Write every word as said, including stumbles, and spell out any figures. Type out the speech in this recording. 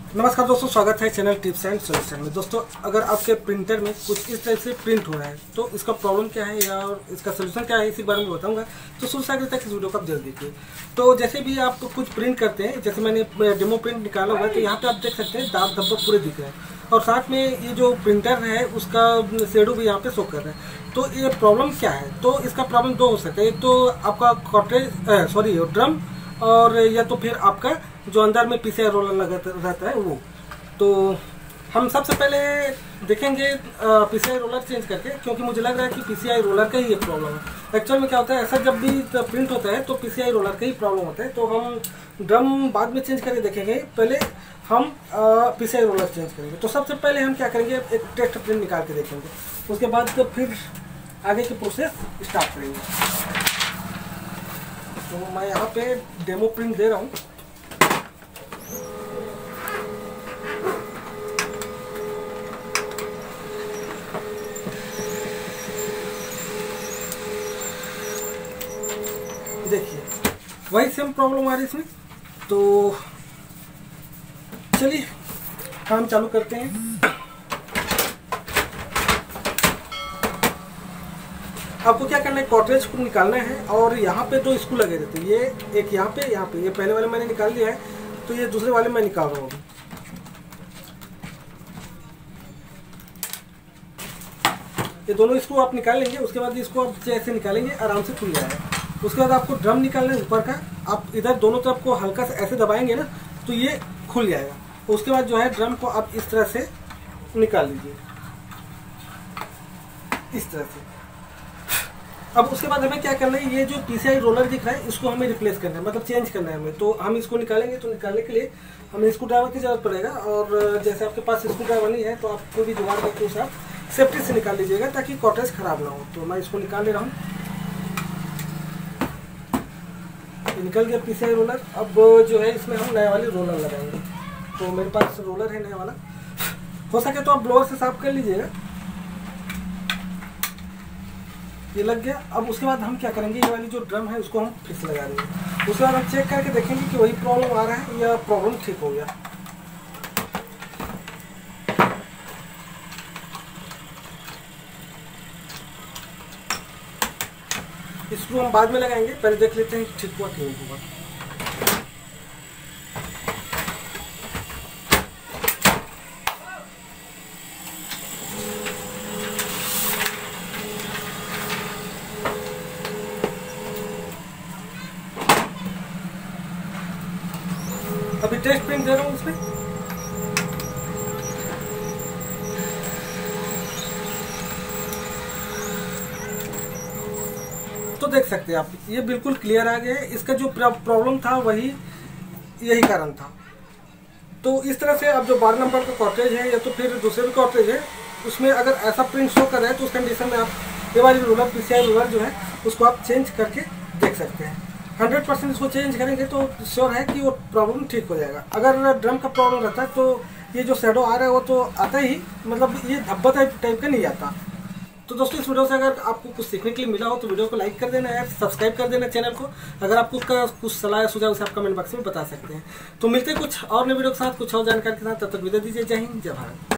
नमस्कार दोस्तों, स्वागत है चैनल टिप्स एंड सॉल्यूशन में। दोस्तों, अगर आपके प्रिंटर में कुछ इस टाइप से प्रिंट हो रहा है तो इसका प्रॉब्लम क्या है या और इसका सोल्यूशन क्या है, इसी बारे में बताऊंगा। तो शुरू से आगे तक इस वीडियो को आप जरूर देखिए। तो जैसे भी आप कुछ प्रिंट करते हैं, जैसे मैंने डेमो प्रिंट निकाला हुआ है, तो यहाँ पे आप देख सकते हैं दाग धब्बा पूरे दिख रहे हैं और साथ में ये जो प्रिंटर है उसका शेडो भी यहाँ पे शो कर रहा है। तो ये प्रॉब्लम क्या है? तो इसका प्रॉब्लम दो हो सकता है। एक तो आपका कॉर्ट्रेज सॉरी ड्रम, और या तो फिर आपका जो अंदर में पीसीआई रोलर लगा रहता है वो। तो हम सबसे पहले देखेंगे पीसीआई रोलर चेंज करके, क्योंकि मुझे लग रहा है कि पीसीआई रोलर का ही ये प्रॉब्लम है। एक्चुअल में क्या होता है, ऐसा जब भी प्रिंट होता है तो पीसीआई रोलर का ही प्रॉब्लम होता है। तो हम ड्रम बाद में चेंज करके देखेंगे, पहले हम पीसीआई रोलर चेंज करेंगे। तो सबसे पहले हम क्या करेंगे, एक टेस्ट प्रिंट निकाल के देखेंगे, उसके बाद तो फिर आगे की प्रोसेस स्टार्ट करेंगे। तो मैं यहाँ पे डेमो प्रिंट दे रहा हूँ। देखिए वही सेम प्रॉब्लम आ रही है इसमें। तो चलिए काम चालू करते हैं। आपको क्या करना है, कॉर्ट्रेज को निकालना है और यहाँ पे दो स्क्रू लगे रहते हैं। ये एक यहाँ पे, यहाँ पे ये पहले वाले मैंने निकाल लिया है, तो ये दूसरे वाले मैं निकाल रहा हूँ। ये दोनों स्क्रू आप निकाल लेंगे, उसके बाद इसको आप जैसे निकालेंगे आराम से खुल जाएगा। उसके बाद आपको ड्रम निकालना है ऊपर का। आप इधर दोनों तरफ को हल्का से ऐसे दबाएंगे ना तो ये खुल जाएगा। उसके बाद जो है ड्रम को आप इस तरह से निकाल लीजिए, इस तरह से। अब उसके बाद हमें क्या करना है, ये जो पीसीआई रोलर दिख रहा है इसको हमें रिप्लेस करना है, मतलब चेंज करना है हमें। तो हम इसको निकालेंगे, तो निकालने के लिए हमें स्क्रू ड्राइवर की जरूरत पड़ेगा। और जैसे आपके पास स्क्रू ड्राइवर नहीं है तो आप कोई भी जुगाड़ करके उसे आप सेफ्टी से निकाल लीजिएगा ताकि कॉर्ट्रेज खराब ना हो। तो मैं इसको निकाल ले रहा हूँ। निकल गया पीसीआई रोलर। अब जो है इसमें हम नया वाली रोलर लगाएंगे। तो मेरे पास रोलर है नया वाला, हो सके तो आप ब्लोअर से साफ कर लीजिएगा। ये लग गया। अब उसके बाद हम क्या करेंगे, ये वाली जो ड्रम है उसको हम फिर से लगा देंगे। उसके बाद हम चेक करके देखेंगे कि वही प्रॉब्लम आ रहा है या प्रॉब्लम ठीक हो गया। इसको हम बाद में लगाएंगे, पहले देख लेते हैं ठीक हुआ कि नहीं हुआ। अभी टेस्ट प्रिंट दे रहा हूँ इसमें। तो देख सकते हैं आप, ये बिल्कुल क्लियर आ गया है। इसका जो प्रॉब्लम था वही यही कारण था। तो इस तरह से अब जो बारह नंबर का कॉर्ट्रेज है या तो फिर दूसरे भी कॉर्ट्रेज है, उसमें अगर ऐसा प्रिंट शो कर रहा है तो उस कंडीशन में आप ये वाली रोलर पीसीआई रोलर जो है उसको आप चेंज करके देख सकते हैं। हंड्रेड परसेंट इसको चेंज करेंगे तो श्योर है कि वो प्रॉब्लम ठीक हो जाएगा। अगर ड्रम का प्रॉब्लम रहता है तो ये जो शेडो आ रहा है वो तो आता ही, मतलब ये धब्बा टाइप टाइप का नहीं आता। तो दोस्तों, इस वीडियो से अगर आपको कुछ सीखने के लिए मिला हो तो वीडियो को लाइक कर देना है, सब्सक्राइब कर देना चैनल को। अगर आपको उसका कुछ सलाह सुझाव उसे आप कमेंट बॉक्स में बता सकते हैं। तो मिलते हैं कुछ और नए वीडियो के साथ, कुछ और जानकारी के साथ। तब तक विदा दीजिए। जय हिंद, जय भारत।